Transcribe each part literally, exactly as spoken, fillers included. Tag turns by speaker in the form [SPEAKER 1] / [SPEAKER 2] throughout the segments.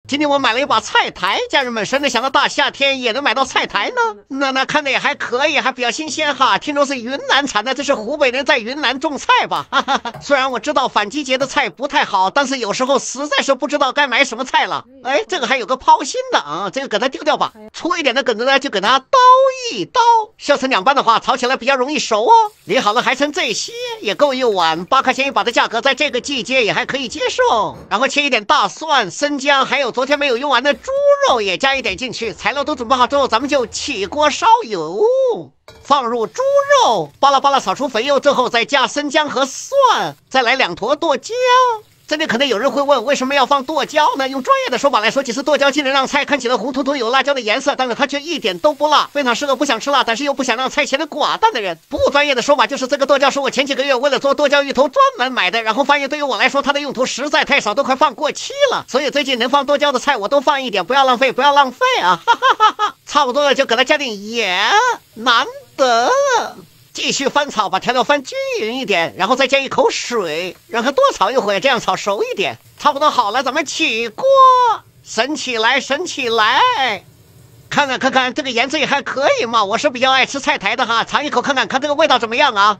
[SPEAKER 1] 今天我买了一把菜苔，家人们，谁能想到大夏天也能买到菜苔呢？那那看的也还可以，还比较新鲜哈。听说是云南产的，这是湖北人在云南种菜吧？哈哈哈。虽然我知道反季节的菜不太好，但是有时候实在是不知道该买什么菜了。哎，这个还有个抛心的啊，这个给它丢掉吧。粗一点的梗子呢，就给它刀一刀，削成两半的话，炒起来比较容易熟哦。理好了还剩这些，也够一碗，八块钱一把的价格，在这个季节也还可以接受。然后切一点大蒜、生姜，还有昨天没有用完的猪肉也加一点进去。材料都准备好之后，咱们就起锅烧油，放入猪肉，巴拉巴拉炒出肥油之后，再加生姜和蒜，再来两坨剁椒。这里可能有人会问，为什么要放剁椒呢？用专业的说法来说，其实剁椒既能让菜看起来红彤彤有辣椒的颜色，但是它却一点都不辣，非常适合不想吃辣但是又不想让菜显得寡淡的人。不专业的说法就是，这个剁椒是我前几个月为了做剁椒芋头专门买的，然后发现对于我来说它的用途实在太少，都快放过期了，所以最近能放剁椒的菜我都放一点，不要浪费，不要浪费啊！哈哈哈哈，差不多了就给它加点盐，难得。继续翻炒，把调料翻均匀一点，然后再加一口水，让它多炒一会儿，这样炒熟一点。差不多好了，咱们起锅，升起来，升起来。看看看看，这个颜色也还可以嘛，我是比较爱吃菜苔的哈，尝一口看看，看这个味道怎么样啊？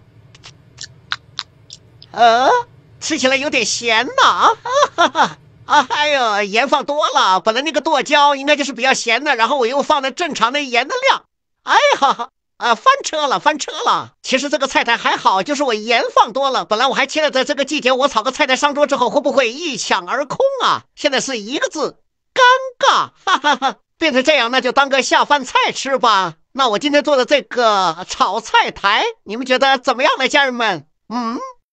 [SPEAKER 1] 呃，吃起来有点咸呐啊！哈哈啊，哎呦，盐放多了，本来那个剁椒应该就是比较咸的，然后我又放了正常的盐的量，哎呀。啊，翻车了，翻车了！其实这个菜苔还好，就是我盐放多了。本来我还期待在这个季节我炒个菜苔上桌之后会不会一抢而空啊？现在是一个字，尴尬！哈哈哈，变成这样，那就当个下饭菜吃吧。那我今天做的这个炒菜苔，你们觉得怎么样呢，家人们？嗯。